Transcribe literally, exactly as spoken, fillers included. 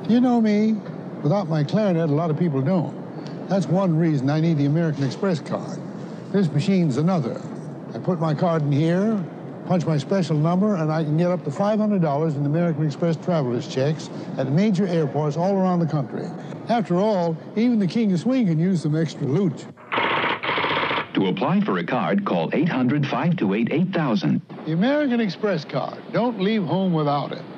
You know me. Without my clarinet, a lot of people don't. That's one reason I need the American Express card. This machine's another. I put my card in here, punch my special number, and I can get up to five hundred dollars in American Express traveler's checks at major airports all around the country. After all, even the King of Swing can use some extra loot. To apply for a card, call eight hundred, five two eight, eight thousand. The American Express card. Don't leave home without it.